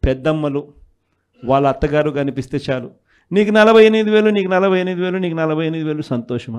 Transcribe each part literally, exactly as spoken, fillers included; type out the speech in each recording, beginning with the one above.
పెద్దమ్మలు వాళ్ళ అత్తగారు కనిపిస్తే చాలు, నీకు నలభై ఎనిమిది వేలు నీకు నలభై ఎనిమిది వేలు నీకు నలభై ఎనిమిది వేలు సంతోషమా?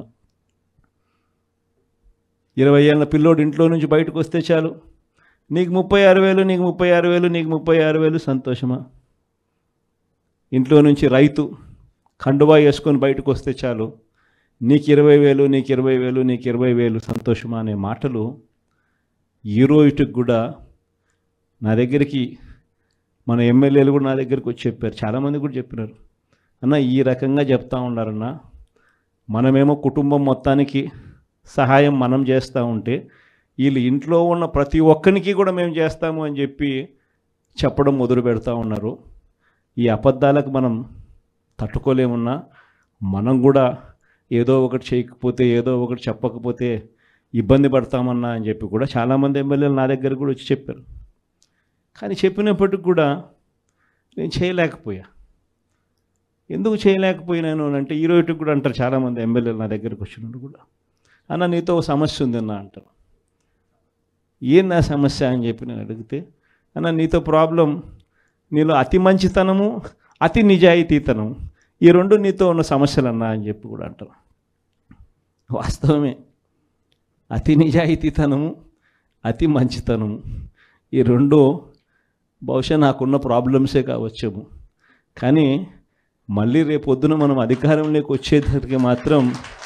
ఇరవై ఏళ్ళ పిల్లోడు ఇంట్లో నుంచి బయటకు వస్తే చాలు, నీకు ముప్పై ఆరు వేలు నీకు ముప్పై ఆరు వేలు నీకు ముప్పై ఆరు వేలు సంతోషమా? ఇంట్లో నుంచి రైతు కండువా వేసుకొని బయటకు వస్తే చాలు, నీకు ఇరవై వేలు నీకు ఇరవై వేలు నీకు ఇరవై వేలు సంతోషమా అనే మాటలు ఈ రోజుకి కూడా నా దగ్గరికి మన ఎమ్మెల్యేలు కూడా నా దగ్గరికి వచ్చి చెప్పారు, చాలామంది కూడా చెప్పినారు, అన్న ఈ రకంగా చెప్తా ఉన్నారన్న, మనమేమో కుటుంబం మొత్తానికి సహాయం మనం చేస్తూ ఉంటే వీళ్ళు ఇంట్లో ఉన్న ప్రతి ఒక్కరికి కూడా మేము చేస్తాము అని చెప్పి చెప్పడం మొదలు పెడతా ఉన్నారు. ఈ అబద్ధాలకు మనం తట్టుకోలేమున్నా మనం కూడా ఏదో ఒకటి చేయకపోతే ఏదో ఒకటి చెప్పకపోతే ఇబ్బంది పడతామన్నా అని చెప్పి కూడా చాలామంది ఎమ్మెల్యేలు నా దగ్గర కూడా వచ్చి చెప్పారు. కానీ చెప్పినప్పటికి కూడా నేను చేయలేకపోయా. ఎందుకు చేయలేకపోయినాను అంటే ఈ రోజుకి కూడా అంటారు చాలామంది ఎమ్మెల్యేలు నా దగ్గరికి వచ్చినప్పుడు కూడా, అన్న నీతో ఒక సమస్య ఉంది అన్న అంటారు. ఏం నా సమస్య అని చెప్పి నేను అడిగితే, అన్న నీతో ప్రాబ్లం నీలో అతి మంచితనము అతి నిజాయితీతనం ఈ రెండు నీతో ఉన్న సమస్యలు అన్నా అని చెప్పి కూడా అంటారు. వాస్తవమే, అతి నిజాయితీతనము అతి మంచితనము ఈ రెండు బహుశా నాకున్న ప్రాబ్లమ్సే కావచ్చేమో. కానీ మళ్ళీ రేపొద్దున మనం అధికారంలోకి వచ్చేసరికి మాత్రం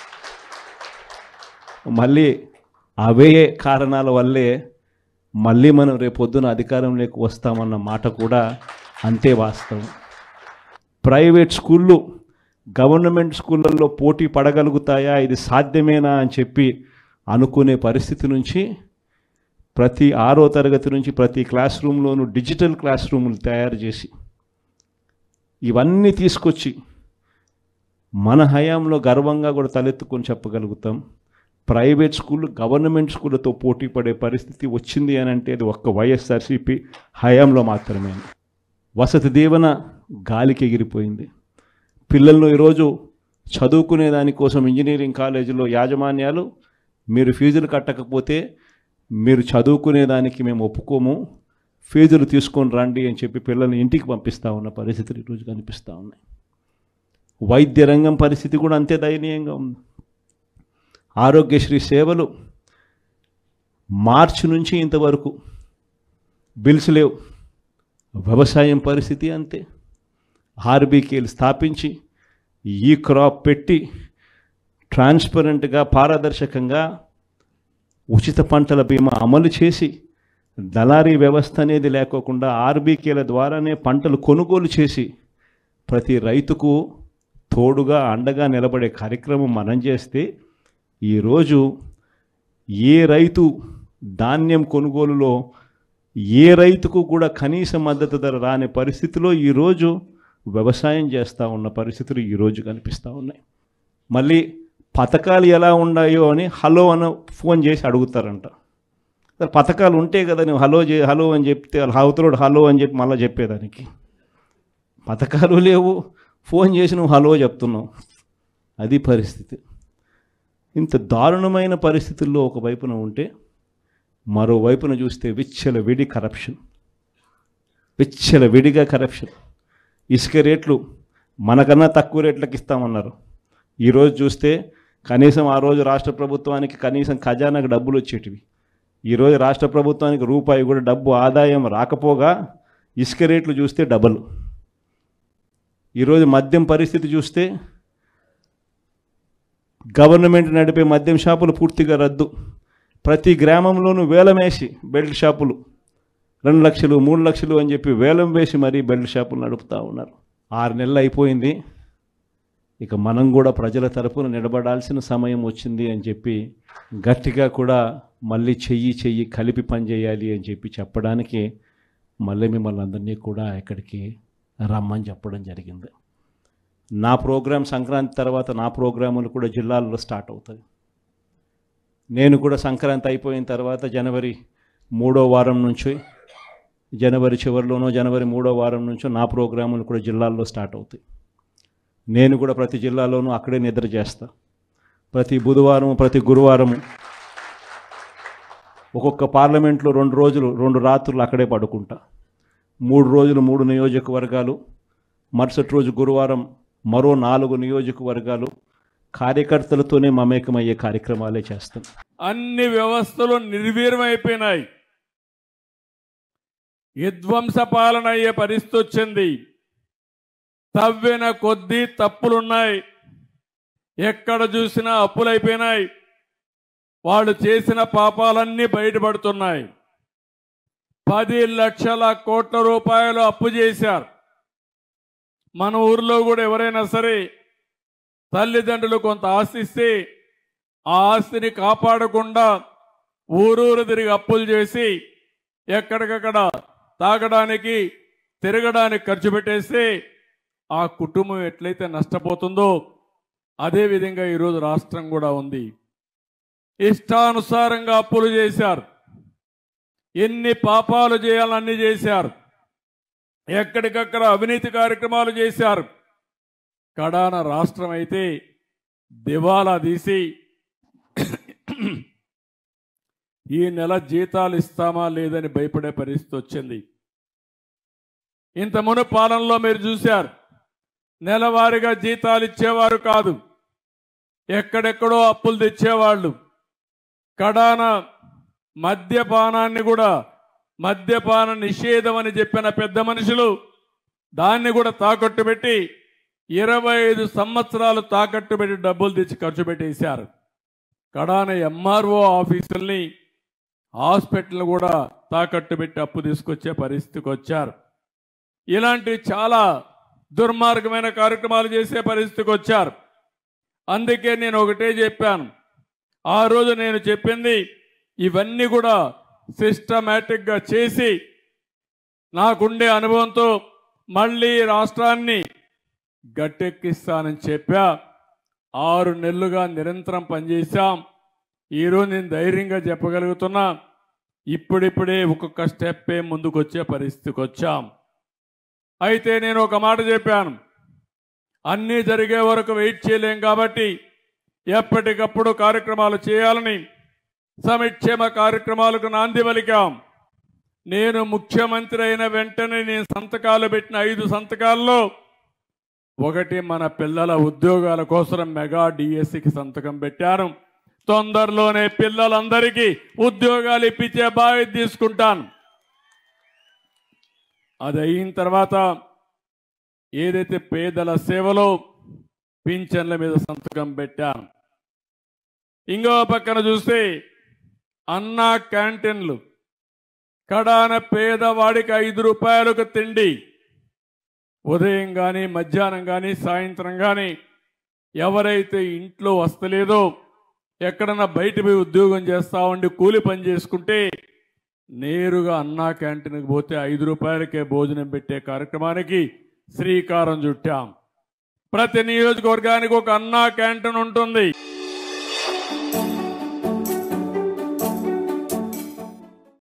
మళ్ళీ అవే కారణాల వల్లే మళ్ళీ మనం రేపొద్దున అధికారంలోకి వస్తామన్న మాట కూడా అంతే వాస్తవం. ప్రైవేట్ స్కూళ్ళు గవర్నమెంట్ స్కూళ్ళల్లో పోటీ పడగలుగుతాయా, ఇది సాధ్యమేనా అని చెప్పి అనుకునే పరిస్థితి నుంచి ప్రతి ఆరో తరగతి నుంచి ప్రతి క్లాస్ రూమ్లోనూ డిజిటల్ క్లాస్ రూములు తయారు చేసి ఇవన్నీ తీసుకొచ్చి మన హయాంలో గర్వంగా కూడా తలెత్తుకొని చెప్పగలుగుతాం. ప్రైవేట్ స్కూళ్ళు గవర్నమెంట్ స్కూళ్ళతో పోటీ పడే పరిస్థితి వచ్చింది అని అంటే అది ఒక్క వైఎస్ఆర్సీపీ హయాంలో మాత్రమే. వసతి దీవెన గాలికి ఎగిరిపోయింది. పిల్లలను ఈరోజు చదువుకునే దానికోసం ఇంజనీరింగ్ కాలేజీలో యాజమాన్యాలు మీరు ఫీజులు కట్టకపోతే మీరు చదువుకునే దానికి మేము ఒప్పుకోము, ఫీజులు తీసుకొని రండి అని చెప్పి పిల్లల్ని ఇంటికి పంపిస్తూ ఉన్న పరిస్థితులు ఈరోజు కనిపిస్తూ ఉన్నాయి. వైద్య రంగం పరిస్థితి కూడా అంతే దయనీయంగా ఉంది. ఆరోగ్యశ్రీ సేవలు మార్చి నుంచి ఇంతవరకు బిల్స్ లేవు. వ్యవసాయం పరిస్థితి అంతే. ఆర్బీకేలు స్థాపించి ఈ క్రాప్ పెట్టి ట్రాన్స్పరెంట్గా పారదర్శకంగా ఉచిత పంటల బీమా అమలు చేసి దళారీ వ్యవస్థ అనేది లేకోకుండా ఆర్బీకేల ద్వారానే పంటలు కొనుగోలు చేసి ప్రతి రైతుకు తోడుగా అండగా నిలబడే కార్యక్రమం మనం చేస్తే ఈరోజు ఏ రైతు ధాన్యం కొనుగోలులో ఏ రైతుకు కూడా కనీస మద్దతు ధర రాని పరిస్థితిలో ఈరోజు వ్యవసాయం చేస్తూ ఉన్న పరిస్థితులు ఈరోజు కనిపిస్తూ ఉన్నాయి. మళ్ళీ పథకాలు ఎలా ఉన్నాయో అని హలో అని ఫోన్ చేసి అడుగుతారంట. పథకాలు ఉంటే కదా నువ్వు హలో చే హలో అని చెప్తే హౌతలోడు హలో అని చెప్పి మళ్ళీ చెప్పేదానికి. పథకాలు లేవు, ఫోన్ చేసి నువ్వు హలో చెప్తున్నావు. అది పరిస్థితి. ఇంత దారుణమైన పరిస్థితుల్లో ఒకవైపున ఉంటే మరోవైపున చూస్తే విచ్చల విడి కరప్షన్, విచ్చల విడిగా కరప్షన్. ఇసుక రేట్లు మనకన్నా తక్కువ రేట్లకు ఇస్తామన్నారు. ఈరోజు చూస్తే కనీసం ఆ రోజు రాష్ట్ర ప్రభుత్వానికి కనీసం ఖజానాకు డబ్బులు వచ్చేటివి. ఈరోజు రాష్ట్ర ప్రభుత్వానికి రూపాయి కూడా డబ్బు ఆదాయం రాకపోగా ఇసుక రేట్లు చూస్తే డబల్. ఈరోజు మద్యం పరిస్థితి చూస్తే గవర్నమెంట్ నడిపే మద్యం షాపులు పూర్తిగా రద్దు. ప్రతి గ్రామంలోనూ వేలం వేసి బెల్ట్ షాపులు రెండు లక్షలు మూడు లక్షలు అని చెప్పి వేలం వేసి మరీ బెల్ట్ షాపులు నడుపుతూ ఉన్నారు. ఆరు నెలలు అయిపోయింది. ఇక మనం కూడా ప్రజల తరపున నిలబడాల్సిన సమయం వచ్చింది అని చెప్పి గట్టిగా కూడా మళ్ళీ చెయ్యి చెయ్యి కలిపి పనిచేయాలి అని చెప్పి చెప్పడానికి మళ్ళీ మిమ్మల్ని అందరినీ కూడా ఇక్కడికి రమ్మని చెప్పడం జరిగింది. నా ప్రోగ్రాం సంక్రాంతి తర్వాత నా ప్రోగ్రాములు కూడా జిల్లాల్లో స్టార్ట్ అవుతాయి. నేను కూడా సంక్రాంతి అయిపోయిన తర్వాత జనవరి మూడో వారం నుంచి జనవరి చివరిలోనో జనవరి మూడో వారం నుంచో నా ప్రోగ్రాములు కూడా జిల్లాల్లో స్టార్ట్ అవుతాయి. నేను కూడా ప్రతి జిల్లాలోనూ అక్కడే నిద్ర చేస్తా. ప్రతి బుధవారం ప్రతి గురువారం ఒక్కొక్క పార్లమెంట్లో రెండు రోజులు రెండు రాత్రులు అక్కడే పడుకుంటా. మూడు రోజులు మూడు నియోజకవర్గాలు, మరుసటి రోజు గురువారం మరో నాలుగు నియోజకవర్గాలు కార్యకర్తలతోనే మమేకమయ్యే కార్యక్రమాలే చేస్తాం. అన్ని వ్యవస్థలు నిర్వీర్యమైపోయినాయి. విధ్వంస పాలన అయ్యే పరిస్థితి వచ్చింది. తవ్విన కొద్దీ తప్పులున్నాయి. ఎక్కడ చూసినా అప్పులైపోయినాయి. వాళ్ళు చేసిన పాపాలన్నీ బయటపడుతున్నాయి. పది లక్షల కోట్ల రూపాయలు అప్పు చేశారు. మన ఊర్లో కూడా ఎవరైనా సరే తల్లిదండ్రులు కొంత ఆస్తి ఇస్తే ఆ ఆస్తిని కాపాడకుండా ఊరూరు తిరిగి అప్పులు చేసి ఎక్కడికక్కడ తాగడానికి తిరగడానికి ఖర్చు పెట్టేస్తే ఆ కుటుంబం ఎట్లయితే నష్టపోతుందో అదేవిధంగా ఈరోజు రాష్ట్రం కూడా ఉంది. ఇష్టానుసారంగా అప్పులు చేశారు. ఎన్ని పాపాలు చేయాలన్నీ చేశారు. ఎక్కడికక్కడ అవినీతి కార్యక్రమాలు చేశారు. కడాన రాష్ట్రం అయితే దివాలా తీసి ఈ నెల జీతాలు ఇస్తామా లేదని భయపడే పరిస్థితి వచ్చింది. ఇంత మును పాలనలో మీరు చూశారు, నెలవారీగా జీతాలు ఇచ్చేవారు కాదు, ఎక్కడెక్కడో అప్పులు తెచ్చేవాళ్ళు. కడాన మద్యపానాన్ని కూడా మద్యపాన నిషేధం అని చెప్పిన పెద్ద మనుషులు దాన్ని కూడా తాకట్టు పెట్టి ఇరవై ఐదు సంవత్సరాలు తాకట్టు పెట్టి డబ్బులు తెచ్చి ఖర్చు పెట్టేశారు. కడాన ఎంఆర్ఓ ఆఫీసుల్ని హాస్పిటల్ కూడా తాకట్టు పెట్టి అప్పు తీసుకొచ్చే పరిస్థితికి వచ్చారు. ఇలాంటి చాలా దుర్మార్గమైన కార్యక్రమాలు చేసే పరిస్థితికి వచ్చారు. అందుకే నేను ఒకటే చెప్పాను, ఆ రోజు నేను చెప్పింది ఇవన్నీ కూడా సిస్టమేటిక్గా చేసి నాకుండే అనుభవంతో మళ్ళీ రాష్ట్రాన్ని గట్టెక్కిస్తానని చెప్పా. ఆరు నెలలుగా నిరంతరం పనిచేశాం. ఈరోజు నేను ధైర్యంగా చెప్పగలుగుతున్నా, ఇప్పుడిప్పుడే ఒక్కొక్క స్టెప్పే ముందుకు వచ్చే పరిస్థితికి వచ్చాం. అయితే నేను ఒక మాట చెప్పాను, అన్నీ జరిగే వరకు వెయిట్ చేయలేం కాబట్టి ఎప్పటికప్పుడు కార్యక్రమాలు చేయాలని సంక్షేమ కార్యక్రమాలకు నాంది పలికాం. నేను ముఖ్యమంత్రి అయిన వెంటనే నేను సంతకాలు పెట్టిన ఐదు సంతకాల్లో ఒకటి మన పిల్లల ఉద్యోగాల కోసం మెగా డిఎస్సికి సంతకం పెట్టాను. తొందరలోనే పిల్లలందరికీ ఉద్యోగాలు ఇప్పించే బాధ్యత తీసుకుంటాను. అది అయిన తర్వాత ఏదైతే పేదల సేవలో పింఛన్ల మీద సంతకం పెట్టాను. ఇంకో పక్కన చూస్తే అన్నా క్యాంటీన్లు, కడాన పేదవాడికి ఐదు రూపాయలకు తిండి ఉదయం కానీ మధ్యాహ్నం కానీ సాయంత్రం కానీ ఎవరైతే ఇంట్లో వస్తలేదో ఎక్కడన్నా బయట పోయి ఉద్యోగం చేస్తా ఉండి కూలి పని చేసుకుంటే నేరుగా అన్నా క్యాంటీన్కి పోతే ఐదు రూపాయలకే భోజనం పెట్టే కార్యక్రమానికి శ్రీకారం చుట్టాం. ప్రతి నియోజకవర్గానికి ఒక అన్నా క్యాంటీన్ ఉంటుంది.